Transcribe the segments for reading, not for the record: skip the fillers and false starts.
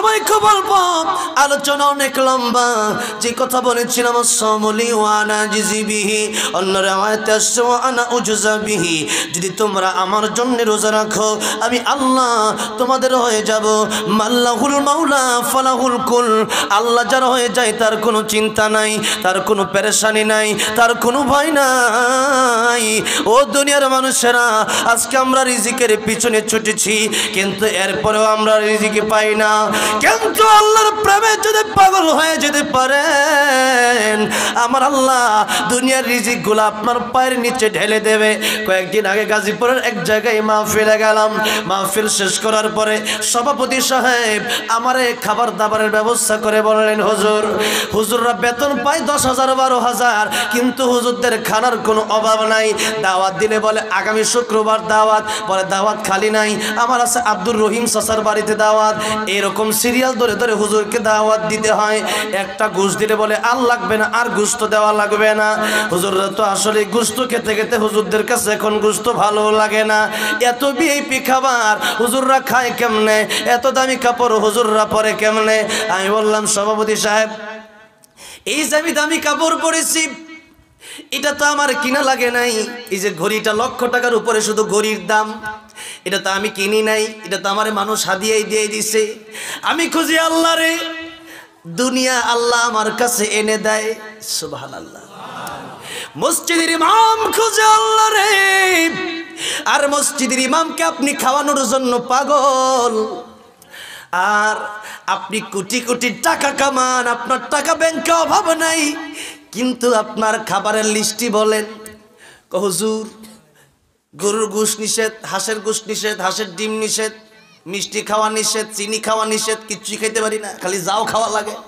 সময় কি বলবো, আলোচনা অনেক লম্বা। যে কথা বলেছিলাম সমলি ওয়ানা জিজিবিহি, অন্য রাওয়ায়াতে আসছে ওয়ানা উজজাবিহি, যদি তোমরা আমার জন্য রোজা রাখো আমি আল্লাহ তোমাদের হয়ে যাব। মাল্লাহুল মাওলা ফালাহুল কুল, আল্লাহ যার হয়ে যায় তার কোনো চিন্তা নাই, তার কোনো পেরেশানি নাই, তার কোনো ভয় নাই। ও দুনিয়ার মানুষেরা, আজকে আমরা রিজিকের পিছনে ছুটেছি, কিন্তু এরপরেও আমরা রিজিক পাই না। কিন্তু আল্লাহর প্রেমে যদি পাগল হয়ে যেতে পারেন, আমার আল্লাহ দুনিয়ার রিজিকগুলো আপনার পায়ের নিচে ঢেলে দেবে। কয়েকদিন আগে গাজীপুরের এক জায়গায় মাহফিলে গেলাম। মাহফিল শেষ করার পরে সভাপতি সাহেব আমারে খাবার দাবারের ব্যবস্থা করে বললেন, হুজুররা বেতন পায় 10,000 12,000, কিন্তু হুজুরদের খানার কোনো অভাব নাই। দাওয়াত দিলে বলে আগামী শুক্রবার দাওয়াত, বলে দাওয়াত খালি নাই, আমার আছে আব্দুর রহিম চাচার বাড়িতে দাওয়াত। এরকম সিরিয়াল ধরে ধরে হুজুরকে দাওয়াত দিতে হয়। একটা গোশ দিলে বলে আর লাগবে না, আর গোশত দেওয়া লাগবে না। হুজুররা তো আসলে গোশত খেতে খেতে হুজুরদের কাছে এখন গোশত ভালো লাগে না। এত ভিআইপি খাবার হুজুররা খায় কেমনে, এত দামি কাপড় হুজুররা পরে কেমনে? আমি বললাম, সভাপতি সাহেব, এই যে আমি দামি কাপড় পরেছি এটা তো আমার কিনা লাগে নাই। এই যে ঘড়িটা লক্ষ টাকার উপরে শুধু ঘড়ির দাম, এটা তো আমি কিনি নাই, এটা তো আমার মানুষ হাদিয়াই দিয়ে দিছে। আমি খুঁজি আল্লাহ রে, দুনিয়া আল্লাহ আমার কাছে এনে দেয়। সুবহানাল্লাহ। মসজিদের ইমাম খুঁজে আল্লাহ রে, আর মসজিদের ইমামকে আপনি খাওয়ানোর জন্য পাগল, আর আপনি কোটি কোটি টাকা কামান, আপনার টাকা ব্যাংকে অভাব নাই, কিন্তু আপনার খাবারের লিস্টি বলেন। হুজুর, গরুর গোশ নিষেধ, হাঁসের গোশ নিষেধ, হাঁসের ডিম নিষেধ, মিষ্টি খাওয়া নিষেধ, চিনি খাওয়া নিষেধ, কিচ্ছুই খাইতে পারি না, খালি যাও খাওয়া লাগে।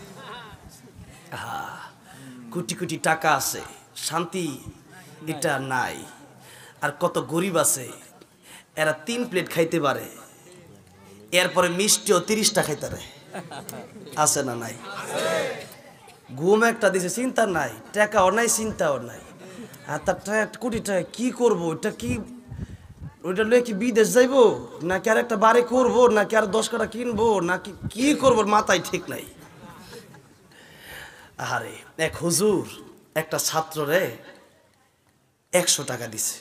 কোটি কোটি টাকা আছে, শান্তি এটা নাই। আর কত গরিব আছে, এরা 3 প্লেট খাইতে পারে, এরপরে মিষ্টিও 30টা খাইতে পারে। আছে না নাই? ঘুম একটা দিছে, চিন্তা নাই, টাকাও নাই, চিন্তাও নাই। আর তার কোটি টাকা কি করবো, ওইটা কি, ওইটা লয়ে কি বিদেশ যাইবো, নাকি আর একটা বাড়ি করবো, নাকি আর 10 কাটা কিনবো, নাকি কি করবো, মাথায় ঠিক নাই। আরে এক হুজুর একটা ছাত্র রে 100 টাকা দিছে,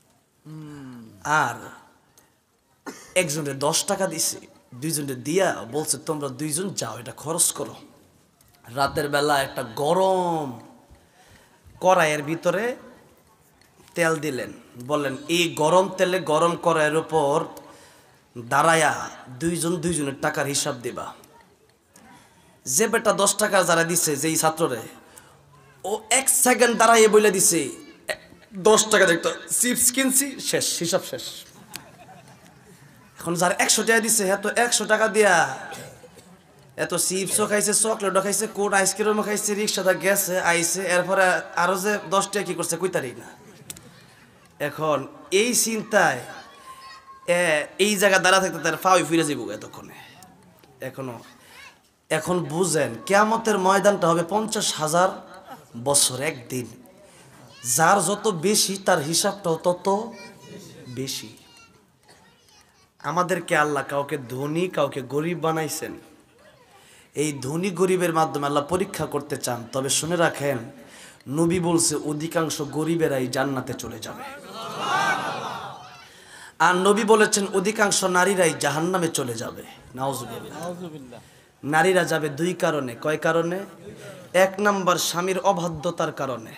আর একজনের 10 টাকা দিছে, দুইজনের দিয়া বলছে তোমরা দুইজন যাও, এটা খরচ করো। রাতের বেলা একটা গরম কড়াইয়ের ভিতরে তেল দিলেন, বললেন এই গরম তেলে গরম কড়াইয়ের উপর দাঁড়ায়া দুইজনের টাকার হিসাব দিবা। যে বেটা 10 টাকা যারা দিছে, যেই ছাত্ররে, ও 1 সেকেন্ড দাঁড়াইয়ে বলে দিছে 10 টাকা দেখতো, চিপস কিনছি, শেষ, হিসাব শেষ। এখন যারা 100 টাকা দিছে, হ্যাঁ তো 100 টাকা দিয়া এত চিপসও খাইছে, চকলেটও খাইছে, কোন আইসক্রিমও খাইছে, রিক্সাটা গেছে আইছে, এরপরে আরো যে 10 টাকা কি করছে কইতারি না। এখন এই চিন্তায় এই জায়গা দাঁড়া থাকতে তার ফাওই ফিরে যাইব এতক্ষণে। এখন বুঝেন, কিয়ামতের ময়দানটা হবে 50,000 বছর একদিন। যার যত বেশি তার হিসাবটাও তত বেশি। আমাদেরকে আল্লাহ কাউকে ধনী কাউকে গরিব বানাইছেন। এই ধনী গরিবের মাধ্যমে আল্লাহ পরীক্ষা করতে চান। তবে শুনে রাখেন, নবী বলছে অধিকাংশ গরিবেরাই জান্নাতে চলে যাবে, আর নবী বলেছেন অধিকাংশ নারীরাই জাহান্নামে চলে যাবে। নাউজুবিল্লাহ। নারীরা যাবে 2 কারণে। কয় কারণে? 1 নাম্বার স্বামীর অবাধ্যতার কারণে।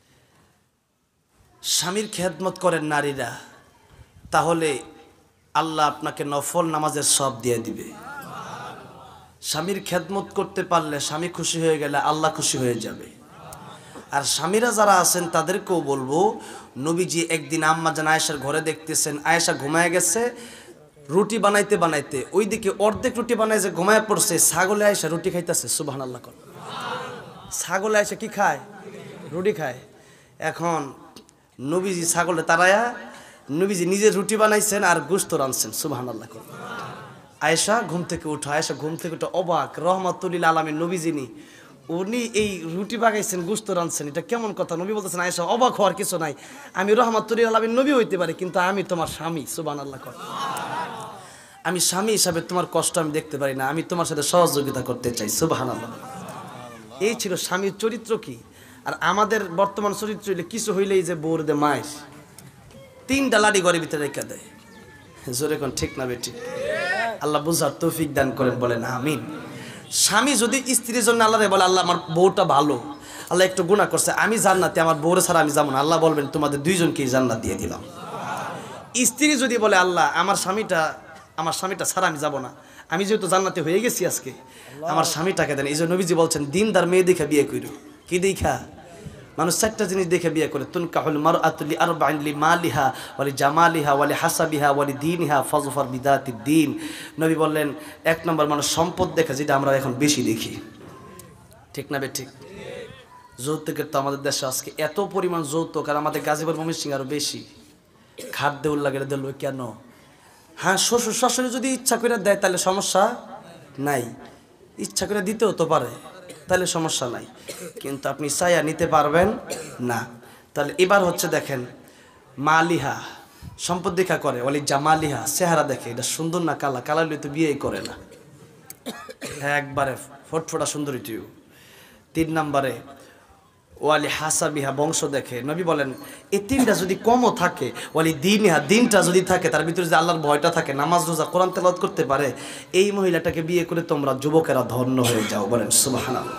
স্বামীর খেদমত করেন নারীরা, তাহলে আল্লাহ আপনাকে নফল নামাজের সব দিয়ে দিবে। স্বামীর খেদমত করতে পারলে, স্বামী খুশি হয়ে গেলে আল্লাহ খুশি হয়ে যাবে। আর স্বামীরা যারা আছেন তাদেরকেও বলবো, নবীজি একদিন আম্মা জান আয়েশার ঘরে দেখতেছেন, আয়েশা ঘুমায় গেছে, রুটি বানাইতে বানাইতে ওইদিকে অর্ধেক রুটি বানায় যে ঘুমায় পড়ছে, ছাগলে আয়েশা রুটি খাইতেছে। সুবহানাল্লাহ। ছাগলে আয়েশা কি খায়? রুটি খায়। এখন নবীজি ছাগলে তারায়া, নবীজি নিজে রুটি বানাইছেন আর গোশত রাঁধছেন। সুবহানাল্লাহ। আয়েশা ঘুম থেকে উঠো, আয়েশা ঘুম থেকে উঠে অবাক, রহমাতুল লিল আলামিন নবীজিনি, উনি এই রুটি বাগাইছেন, গোশত রাঁধছেন, এটা কেমন কথা? নবী বলতেছেন, আয়েশা অবাক হওয়ার কিছু নাই, আমি রহমাতুল লিল আলামিন নবী হইতে পারি, কিন্তু আমি তোমার স্বামী। সুবহানাল্লাহ। আমি স্বামী হিসাবে তোমার কষ্ট আমি দেখতে পারি না, আমি তোমার সাথে সহযোগিতা করতে চাই। সুবহানাল্লাহ। এই ছিল স্বামীর চরিত্র কি। আর আমাদের বর্তমান চরিত্র হইলে কিছু হইলেই যে বউর দে মাইস, 3টা লাঠি ঘরের ভিতরে রেখে দেয়। জোরে কোন ঠিক না বেঠিক? আল্লাহ বুঝার তৌফিক দান করেন, বলেন আমিন। স্বামী যদি স্ত্রীর জন্য আল্লাহরে বলে, আল্লাহ আমার বউটা ভালো, আল্লাহ একটু গুনাহ করছে, আমি জান্নাতে, আমার বউরে ছাড়া আমি যাবো না, আল্লাহ বলবেন তোমাদের 2জনকেই জান্নাত দিয়ে দিলাম। স্ত্রী যদি বলে, আল্লাহ আমার স্বামীটা ছাড়া আমি যাব না, আমি যেহেতু জান্নাতে হয়ে গেছি আজকে, আমার স্বামীটাকে দেন। এই জন্য নবীজি বলছেন দিনদার মেয়ে দেখে বিয়ে করো। কি দেখা? মানুষ 4টা জিনিস দেখে বিয়ে করে। তুনকাহুল মারআতু লিআরবাইন লিমালিহা ওয়া লিজামালিহা ওয়া লিহাসাবিহা ওয়া লিদীনিহা ফাযফার বিদাতিদ দ্বীন। নবী বললেন 1 নম্বর মানুষ সম্পদ দেখে, যেটা আমরা এখন বেশি দেখি। ঠিক না ঠিক? যৌতুকের তো আমাদের দেশে আজকে এত পরিমাণ যৌতুক, আর আমাদের গাজীপুর ময়মনসিংহে আরো বেশি। খাট দেউল লাগে দিল কেন? হ্যাঁ, শ্বশুর শাশুড়ি যদি ইচ্ছা করে দেয় তাহলে সমস্যা নাই, ইচ্ছা করে দিতেও তো পারে, তাহলে সমস্যা নাই, কিন্তু আপনি চাইয়া নিতে পারবেন না। তাহলে এবার হচ্ছে দেখেন, মালিহা সম্পদ দেখা করে, ওয়ালি জামালিহা চেহারা দেখে, এটা সুন্দর না কালা, কালা হলে তো বিয়েই করে না, একবারে ফটফটা সুন্দরী তুই। 3 নম্বরে ওয়ালি হাসাবিহা বংশ দেখে। নবী বলেন এই 3টা যদি কমও থাকে, ওয়ালি দিনহা দিনটা যদি থাকে, তার ভিতরে যদি আল্লাহর ভয়টা থাকে, নামাজ রোজা কোরআন তেলাওয়াত করতে পারে, এই মহিলাটাকে বিয়ে করে তোমরা যুবকেরা ধন্য হয়ে যাও। বলেন সুবহানাল্লাহ।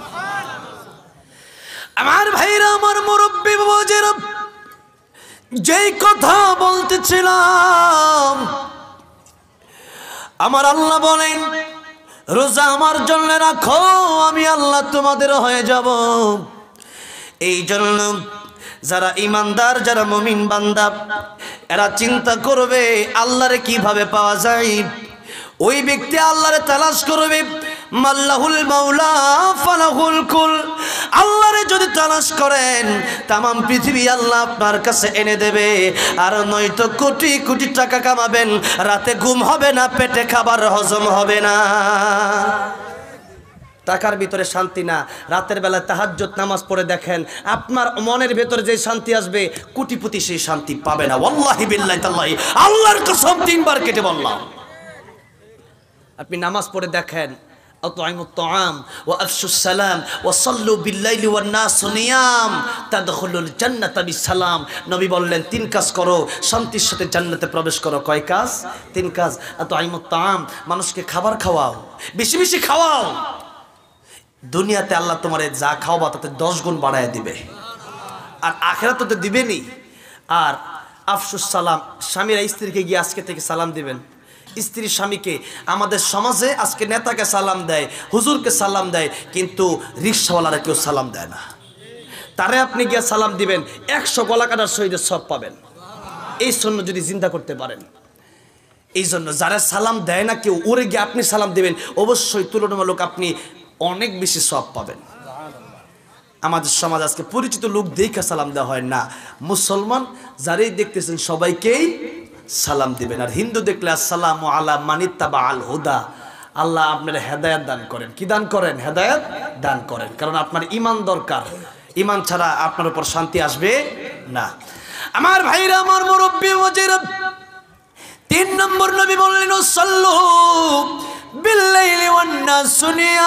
আমার ভাইরা, আমার মুরব্বি বাবাজিরা, যেই কথা বলতেছিলাম, আমার আল্লাহ বলেন রোজা আমার জন্য রাখো, আমি আল্লাহ তোমাদের হয়ে যাব। এই জন্য যারা ইমানদার, যারা মুমিন বান্দা, এরা চিন্তা করবে আল্লাহরে কিভাবে পাওয়া যায়। ওই ব্যক্তি আল্লাহরে তালাশ করবে। মাল্লাহুল মাওলা ফালাহুল কুল। আল্লাহরে যদি তালাশ করেন, তামাম পৃথিবী আল্লাহ আপনার কাছে এনে দেবে। আর নয়তো কোটি কোটি টাকা কামাবেন, রাতে ঘুম হবে না, পেটে খাবার হজম হবে না, টাকার ভিতরে শান্তি না। রাতের বেলা তাহাজ্জুদ নামাজ পড়ে দেখেন, আপনার মনের ভেতরে যে শান্তি আসবে, কোটিপতি সেই শান্তি পাবে না। ওয়াল্লাহি বিল্লাহি তাআল্লাহি, আল্লাহর কসম 3বার কেটে বললাম। আপনি নামাজ পড়ে দেখেন, আত'ইমুত তা'আম ওয়া আফশুস সালাম ওয়া সাল্লু বিল-লাইলি ওয়ান নাসু নিয়াম তাদখুলুল জান্নাতা বিসালাম। নবী বললেন 3 কাজ করো, শান্তির সাথে জান্নাতে প্রবেশ করো। কয় কাজ? 3 কাজ। আত'ইমুত তা'আম, মানুষকে খাবার খাওয়াও, বেশি বেশি খাওয়াও। দুনিয়াতে আল্লাহ তোমারে যা খাওয়াবা তাতে 10 গুণ বাড়ায় দিবে, আর আখিরাতে তো দিবেনি। আর আফশুস সালাম, স্বামীরা স্ত্রীকে গিয়ে আজকে থেকে সালাম দিবেন। স্ত্রী স্বামীকে, আমাদের সমাজে আজকে নেতাকে সালাম দেয়, হুজুরকে সালাম দেয়, কিন্তু রিকশাওয়ালারা কেউ সালাম দেয় না। তারে আপনি গিয়ে সালাম দিবেন, 100 গলা কাটার শহীদের সব পাবেন। এই জন্য যদি চিন্তা করতে পারেন, এই জন্য যারা সালাম দেয় না কেউ, ওরে গিয়ে আপনি সালাম দিবেন, অবশ্যই তুলনামূলক আপনি অনেক বেশি সওয়াব পাবেন। আমাদের সমাজ আজকে পরিচিত লোক দেখে সালাম দেওয়া হয় না। মুসলমান যারাই দেখতেছেন সবাইকেই সালাম দিবেন। আর হিন্দু দেখলে আসসালামু আলা মানিত্তাবা আল হুদা, আল্লাহ আপনার হেদায়েত দান করেন। কি দান করেন? হেদায়েত দান করেন। কারণ আপনার ঈমান দরকার, ঈমান ছাড়া আপনার উপর শান্তি আসবে না। আমার ভাইরা, আমার মুরব্বি ওয়াজিরা, 3 নম্বর নবী বললেন সাল্লু বিল-লাইলি ওয়ান নাসু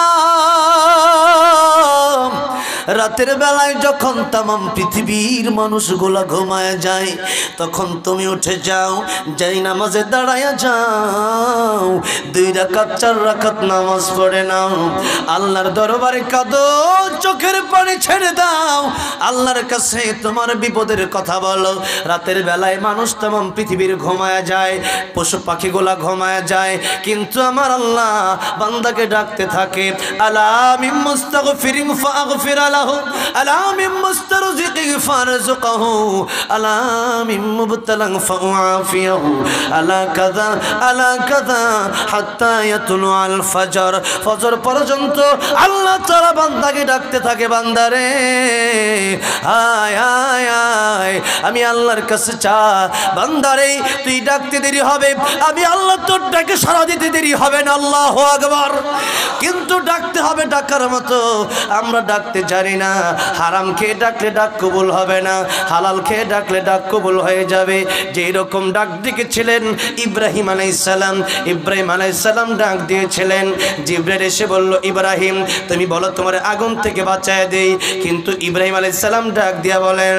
নিয়াম। রাতের বেলায় যখন তামাম পৃথিবীর মানুষগুলা ঘুমায় যায়, তখন তুমি উঠে যাও, যাই নামাজে দাঁড়ায়া যাও, 2 রাকাত 4 রাকাত নামাজ পড়ে নাও, আল্লাহর দরবারে কাঁদো, চোখের পানি ছেড়ে দাও, আল্লাহর কাছে তোমার বিপদের কথা বলো। রাতের বেলায় মানুষ তামাম পৃথিবীর ঘুমায় যায়, পশু পাখিগুলা ঘুমায় যায়, কিন্তু আমার আল্লাহ বান্দাকে ডাকতে থাকে, আলা মিন মুস্তাগফিরিন ফাগফির লাহু, আলা মিন মুস্তারজিকিন ফারজুকহু, আলা মিন মুবতালান ফাআফিয়াহু, আলা কাযা হাত্তা ইয়াতুলু আল ফজর। ফজর পর্যন্ত আল্লাহ তাআলা বান্দাকে ডাকতে থাকে, বান্দারে আয় আয় আয়, আমি আল্লাহর কাছে চা। বান্দারে তুই ডাকতে দেরি হবে, আমি আল্লাহ তোর ডাকে সাড়া দিতে দেরি হবে না। আল্লাহু আকবার। কিন্তু ডাকতে হবে ডাকার মতো, আমরা ডাকতে জানি না। হারাম খেয়ে ডাকলে ডাক কবুল হবে না, হালাল খেয়ে ডাকলে ডাক কবুল হয়ে যাবে। যেই রকম ডাক ডেকেছিলেন ইব্রাহিম আলাইহিস সালাম, ইব্রাহিম আলাইহিস সালাম ডাক দিয়েছিলেন। জিবরাইল এসে বলল, ইব্রাহিম তুমি বলো তোমার আগুন থেকে বাঁচায় দেই। কিন্তু ইব্রাহিম আলাইহিস সালাম ডাক দিয়া বলেন,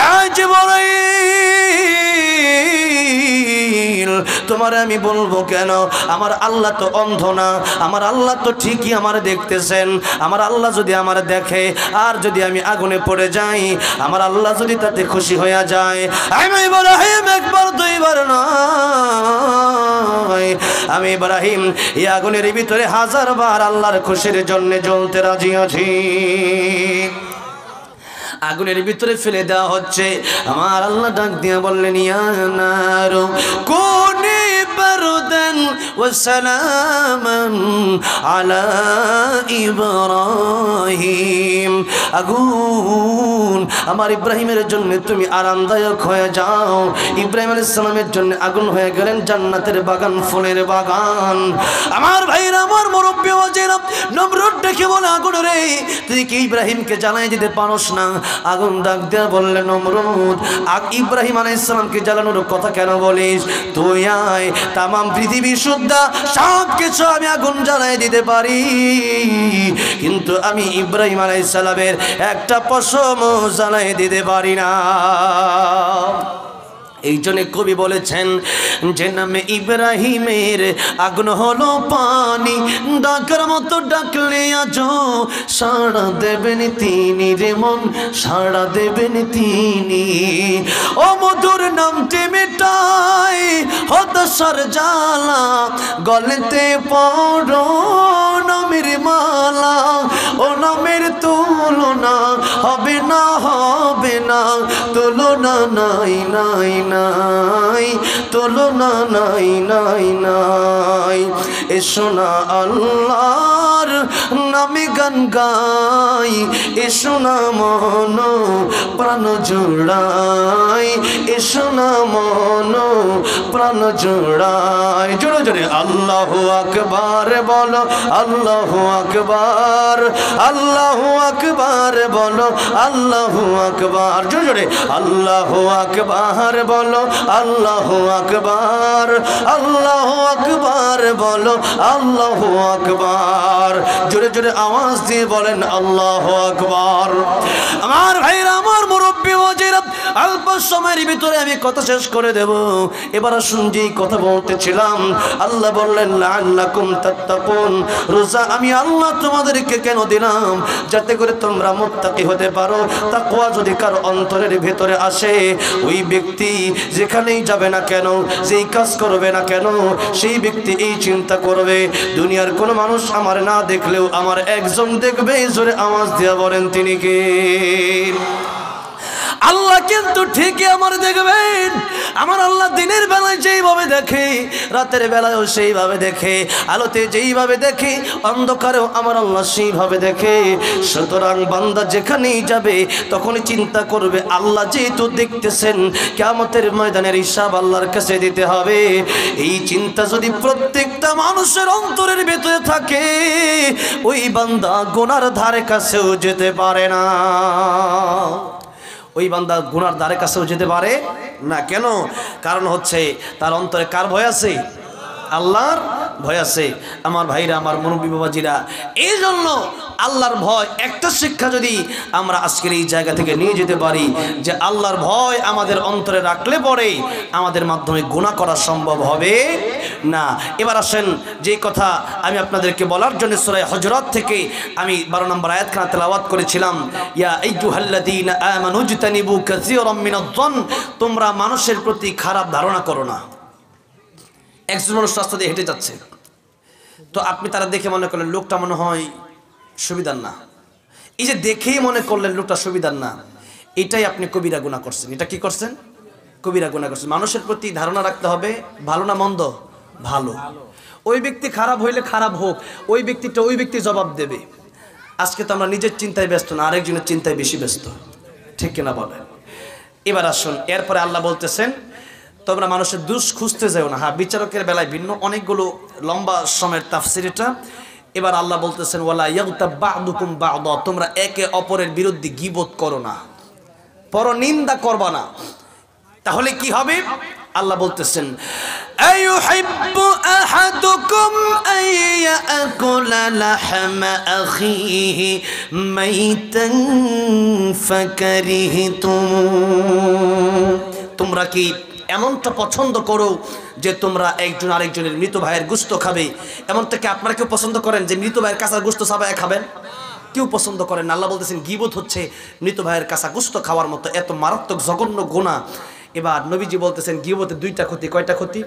জিবরাইল তোমার আমি বলবো কেন? আমার আল্লাহ তো অন্ধ না, আমার আল্লাহ তো ঠিকই আমার দেখতেছেন। আমার আল্লাহ যদি আমার দেখে আর যদি আমি আগুনে পড়ে যাই, আমার আল্লাহ যদি তাতে খুশি হয়ে যায়, আমি ইব্রাহিম একবার দুইবার নয়, আমি ইব্রাহিম এই আগুনের ভিতরে 1000 বার আল্লাহর খুশির জন্য জ্বলতে রাজি আছি। আগুনের ভিতরে ফেলে দেওয়া হচ্ছে। আমার আল্লাহ ডাক দিয়ে বললেন, ইয়া নারু কুনি বারদান ওয়া সালামান আলা ইব্রাহিম। আগুন আমার ইব্রাহিমের জন্য তুমি আরামদায়ক হয়ে যাও। ইব্রাহিম আলাইহিস সালামের জন্য আগুন হয়ে গেলেন জান্নাতের বাগান, ফুলের বাগান। আমার ভাইরা, আমার মুরব্বি ওয়াজিরা, নমরুদ ডেকে বলে, আগুন রে তুই কি ইব্রাহিমকে জ্বালাই দিতে পারোস না? আগুন ডাক দিয়া বললেন, নমরুদ ইব্রাহিম আলাইহিস সালামকে জ্বালানোর কথা কেন বলিস? তুই আয়, তাম পৃথিবী শুদ্ধা সব কিছু আমি আগুন জ্বালাই দিতে পারি, কিন্তু আমি ইব্রাহিম আলাইহিস সালামের একটা পশম জ্বালাই দিতে পারি না। এই জন্য কবি বলেছেন, যে নামে ইব্রাহিমের আগুন হলো পানি, ডাকার মতো ডাকলে আজো সাড়া দেবেন তিনি রে মন, সাড়া দেবেন তিনি। ও মধুর নামটি মেটাই হতাশার জ্বালা, গলেতে পড়ো নামের মালা। ও নামের তুলনা হবে না, হবে না, তুলনা নাই নাই নাই, তুলনা নাই নাই নাই। এসো না আল্লাহর নামে গান গাই, এসো না মন প্রাণ জোড়াই, এসো না মন প্রাণ জোড়াই। জোরে জোরে আল্লাহু আকবার বলো, আল্লাহু আকবার, আল্লাহু আকবার বলো, আল্লাহু আকবার। জোরে জোরে আল্লাহু আকবার বলো, আল্লাহু আকবার, আল্লাহু আকবার বলো, আল্লাহু আকবার। জোরে জোরে আওয়াজ দিয়ে বলেন আল্লাহু আকবার। আমার ভাইরা, আমার মুরব্বি ওয়াজিরা, অল্প সময়ের ভিতরে আমি কথা শেষ করে দেব। এবার আসুন, যেই কথা বলতেছিলাম, আল্লাহ বললেন লাআল্লাকুম তাত্তাকুন। রোজা আমি আল্লাহ তোমাদেরকে কেন দিলাম? যাতে করে তোমরা মুত্তাকি হতে পারো। তাকওয়া যদি কার অন্তরের ভিতরে আসে, ওই ব্যক্তি যেখানেই যাবে না কেন, যেই কাজ করবে না কেন, সেই ব্যক্তি এই চিন্তা করবে, দুনিয়ার কোনো মানুষ আমার না দেখলেও আমার একজন দেখবে। জোরে আওয়াজ দিয়ে বলেন, তিনি কে? আল্লাহ কিন্তু ঠিকই আমার দেখবেন। আমার আল্লাহ দিনের বেলায় যেইভাবে দেখে, রাতের বেলায়ও সেইভাবে দেখে, আলোতে যেইভাবে দেখে, অন্ধকারেও আমার আল্লাহ সেইভাবে দেখে। সুতরাং বান্দা যেখানেই যাবে তখনই চিন্তা করবে, আল্লাহ যেহেতু দেখতেছেন, কিয়ামতের ময়দানের হিসাব আল্লাহর কাছে দিতে হবে। এই চিন্তা যদি প্রত্যেকটা মানুষের অন্তরের ভেতরে থাকে, ওই বান্দা গুনার ধারে কাছেও যেতে পারে না। ওই বান্দা গুনার ধারে কাছেও যেতে পারে না। কেন? কারণ হচ্ছে তার অন্তরে কার ভয় আছে? আল্লাহর ভয় আছে। আমার ভাইরা, আমার মুরব্বি বাবাজিরা, এই জন্য আল্লাহর ভয় একটা শিক্ষা যদি আমরা আজকের এই জায়গা থেকে নিয়ে যেতে পারি, যে আল্লাহর ভয় আমাদের অন্তরে রাখলে পরে আমাদের মাধ্যমে গুনাহ করা সম্ভব হবে না। এবার আসেন, যে কথা আমি আপনাদেরকে বলার জন্য সূরা হুজুরাত থেকে আমি 12 নম্বর আয়াতখানা তেলাওয়াত করেছিলাম, ইয়া আইয়ুহাল্লাযীনা আমানু ইজতানিবু কাসীরাম মিনায-যন। তোমরা মানুষের প্রতি খারাপ ধারণা করো না। একজন মানুষ রাস্তা দিয়ে হেঁটে যাচ্ছে, তো আপনি তারা দেখে মনে করলেন লোকটা মনে হয় সুবিধার না। এই যে দেখেই মনে করলেন লোকটা সুবিধার না, এটাই আপনি কবিরা গুনাহ করছেন। এটা কি করছেন? কবিরা গুনাহ করছেন। মানুষের প্রতি ধারণা রাখতে হবে, ভালো না মন্দ? ভালো। ওই ব্যক্তি খারাপ হইলে খারাপ হোক, ওই ব্যক্তিটা ওই ব্যক্তি জবাব দেবে। আজকে তো আমরা নিজের চিন্তায় ব্যস্ত না, আরেকজনের চিন্তায় বেশি ব্যস্ত, ঠিক কিনা বলেন? এবার আসুন, এরপরে আল্লাহ বলতেছেন, তোমরা মানুষের দোষ খুঁজতে যাও না। হ্যাঁ, বিচারকের বেলায় ভিন্ন, অনেকগুলো লম্বা সময়ের তাফসীর এটা। এবার আল্লাহ বলতেছেন, ওয়ালা ইয়াগতাব বা'দুকুম বা'দা, তোমরা একে অপরের বিরুদ্ধে গীবত করো না, পরনিন্দা করবা না। তাহলে কি হবে? আল্লাহ বলতেছেন, আইয়ুহিব্বু আহাদুকুম يأكل لحم أخيه ميتا فكرهتم তোমরা কি এমনটা পছন্দ করো যে তোমরা একজন আরেকজনের মৃত ভাইয়ের গোশত খাবে? এমনটা কি আপনারা কেউ পছন্দ করেন যে মৃত ভাইয়ের কাঁচা গোশত চাবায় খাবেন? কেউ পছন্দ করেন না। আল্লাহ বলতেছেন গীবত হচ্ছে মৃত ভাইয়ের কাঁচা গোশত খাওয়ার মতো এত মারাত্মক জঘন্য গুনাহ। এবার নবীজি বলতেছেন গীবতে দুইটা ক্ষতি। কয়টা ক্ষতি?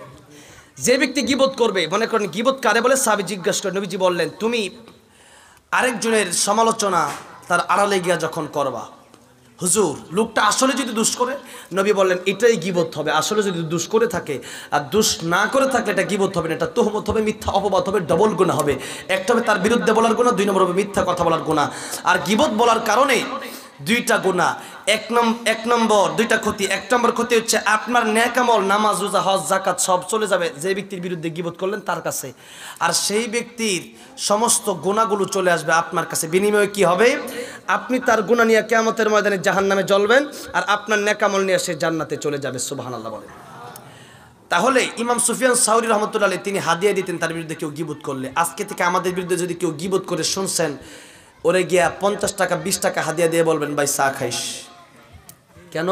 যে ব্যক্তি গীবত করবে, মনে করেন গীবত কারে বলে? সাহাবী জিজ্ঞাসা করে নবীজি বললেন তুমি আরেকজনের সমালোচনা তার আড়ালে গিয়া যখন করবা, হুজুর লোকটা আসলে যদি দুষ করে, নবী বললেন এটাই গীবত হবে। আসলে যদি দুষ করে থাকে আর দুষ না করে থাকলে এটা গীবত হবে না, এটা তুহমত হবে, মিথ্যা অপবাদ হবে, ডবল গুনাহ হবে। একটা হবে তার বিরুদ্ধে বলার গুনাহ, দুই নম্বর হবে মিথ্যা কথা বলার গুনাহ। আর গীবত বলার কারণে দুইটা গুনাহ। এক নম্বর দুইটা ক্ষতি। এক নম্বর ক্ষতি হচ্ছে আপনার নেক আমল, নামাজ, রোজা, হজ, যাকাত সব চলে যাবে যে ব্যক্তির বিরুদ্ধে গীবত করলেন তার কাছে, আর সেই ব্যক্তির সমস্ত গুনাহগুলো চলে আসবে আপনার কাছে। বিনিময়ে কি হবে? আপনি তার গুনাহ নিয়ে কিয়ামতের ময়দানে জাহান্নামে জ্বলবেন, আর আপনার নেক আমল নিয়ে সে জান্নাতে চলে যাবে। সুবহানাল্লাহ বলেন। তাহলে ইমাম সুফিয়ান সাউরি রহমতুল্লাহ আলাইহি তিনি হাদিয়া দিতেন তার বিরুদ্ধে কেউ গীবত করলে। আজকে থেকে আমাদের বিরুদ্ধে যদি কেউ গীবত করে শুনছেন, ওরে গিয়া 50 টাকা 20 টাকা হাদিয়া দিয়ে বলবেন ভাই চা খাইস। কেন?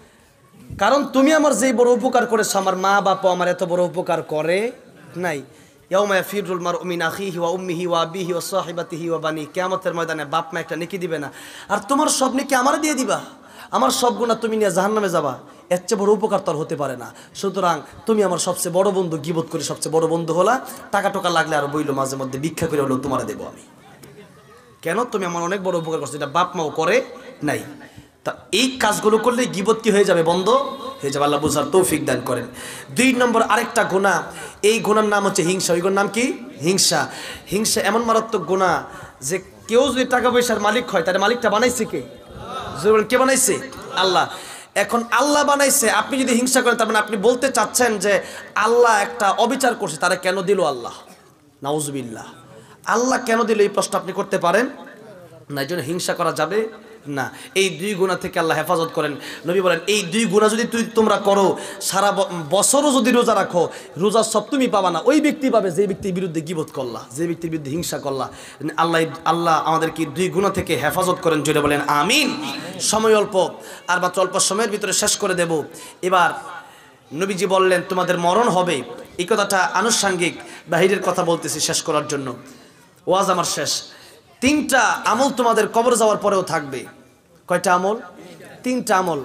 কারণ তুমি আমার যেই বড় উপকার করেছো, আমার মা বাবা আমার এত বড় উপকার করে নাই। ইয়াউমা ইয়াফিরুল মারউ মিন আখিহি ওয়া উম্মিহি ওয়া আবিহি ওয়া সাহিবাতিহি ওয়া বানি, কিয়ামতের ময়দানে বাপ মা একটা নেকি দিবে না, আর তোমার সব নেকি আমার দিয়ে দিবা, আমার সব গুনাহ তুমি নিয়ে জাহান্নামে যাবা। এর চেয়ে বড় উপকার তো আর হতে পারে না। সুতরাং তুমি আমার সবচেয়ে বড় বন্ধু, গীবত করে সবচেয়ে বড় বন্ধু হলা। টাকা টোকা লাগলে আর বইলো মাঝে মধ্যে ভিক্ষা করে হলেও তোমার দেবো আমি। কেন? তুমি আমার অনেক বড় উপকার করছো, এটা বাপ মাও করে নাই। তা এই কাজগুলো করলে গীবত কি হয়ে যাবে? বন্ধ হয়ে যাবে। আল্লাহ বুঝার তৌফিক দান করেন। 2 নম্বর আরেকটা গুনাহ, এই গুনার নাম হচ্ছে হিংসা। ওই গুনার নাম কি? হিংসা। হিংসা এমন মারাত্মক গুনাহ যে কেউ যদি টাকা পয়সার মালিক হয়, তার মালিকটা বানাইছে কে? কে বানাইছে? আল্লাহ। এখন আল্লাহ বানাইছে, আপনি যদি হিংসা করেন তার মানে আপনি বলতে চাচ্ছেন যে আল্লাহ একটা অবিচার করছে, তারা কেন দিল আল্লাহ? নাউজুবিল্লাহ। আল্লাহ কেন দিল এই প্রশ্ন আপনি করতে পারেন না। এই জন্য হিংসা করা যাবে না। এই 2 গুনাহ থেকে আল্লাহ হেফাজত করেন। নবী বলেন এই 2 গুনাহ যদি তোমরা করো, সারা বছরও যদি রোজা রাখো, রোজার সব তুমি পাবা না, ওই ব্যক্তি পাবে যে ব্যক্তির বিরুদ্ধে গীবত করলা, যে ব্যক্তির বিরুদ্ধে হিংসা করলা। আল্লাহ আমাদেরকে 2 গুনাহ থেকে হেফাজত করেন। জোরে বলেন আমিন। সময় অল্প, আর মাত্র অল্প সময়ের ভিতরে শেষ করে দেব। এবার নবীজি বললেন তোমাদের মরণ হবে। এই কথাটা আনুষঙ্গিক বাহিরের কথা বলতেছি শেষ করার জন্য। ওয়াজ আমার শেষ। 3টা আমল তোমাদের কবর যাওয়ার পরেও থাকবে। কয়টা আমল? 3টা আমল।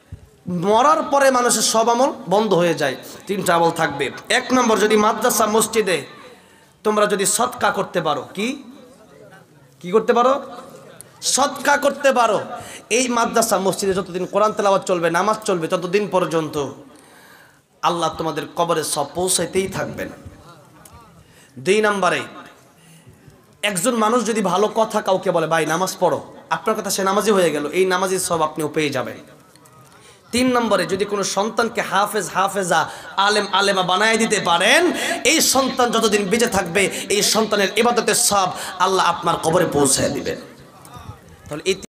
মরার পরে মানুষের সব আমল বন্ধ হয়ে যায়, 3টা আমল থাকবে। 1 নম্বর, যদি মাদ্রাসা মসজিদে তোমরা যদি সদকা করতে পারো, কি করতে পারো? সদকা করতে পারো। এই মাদ্রাসা মসজিদে যতদিন কোরআন তেলাওয়াত চলবে, নামাজ চলবে, ততদিন পর্যন্ত আল্লাহ তোমাদের কবরে সব পৌঁছাইতেই থাকবেন। 2 নম্বরে, একজন মানুষ যদি ভালো কথা কাউকে বলে ভাই নামাজ পড়ো, আপনার কথা সে নামাজি হয়ে গেল, এই নামাজের সব আপনিও পেয়ে যাবেন। 3 নম্বরে, যদি কোনো সন্তানকে হাফেজ হাফেজা আলেম আলেমা বানায় দিতে পারেন, এই সন্তান যতদিন বেঁচে থাকবে এই সন্তানের ইবাদতের সব আল্লাহ আপনার কবরে পৌঁছায় দিবেন। তাহলে এই